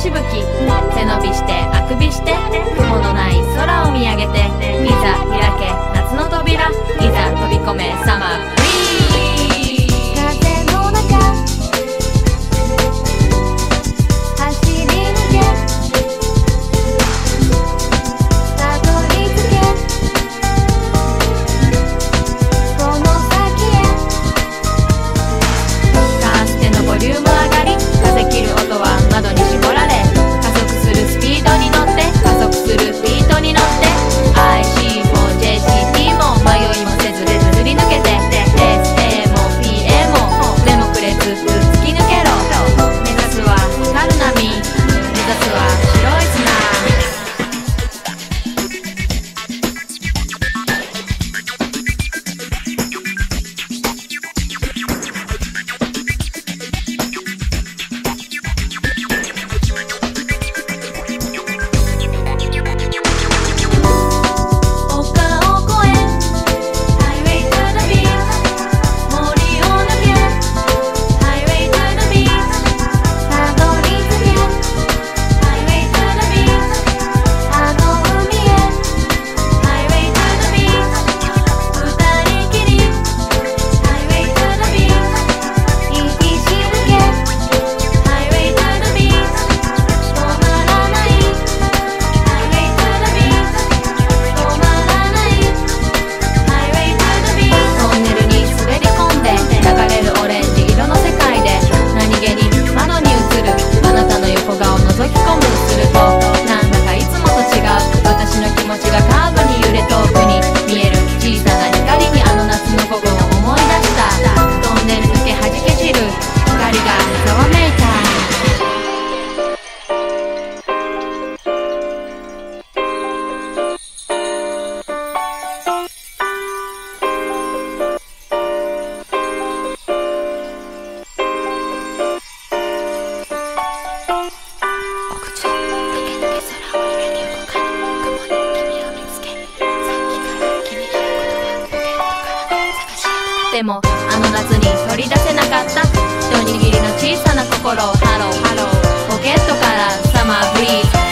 しぶき、背伸びしてあくびして雲のない空を見上げて、いざ開け夏の扉、いざ飛び込めサマーブリーズ。風の中走り抜け、たどり着けこの先へ。カーステのボリューム上がり、風切る音は窓に絞られ、加速するスピードに乗って、加速するビートに乗って、 IC も JCT も迷いもせずすり抜けて、 SA も PA も目もくれつつ突き抜けろ。目指すは光る波、目指すは白い砂。でもあの夏に取り出せなかった一握りの小さな心をハローハロー、ポケットからサマーブリーズ。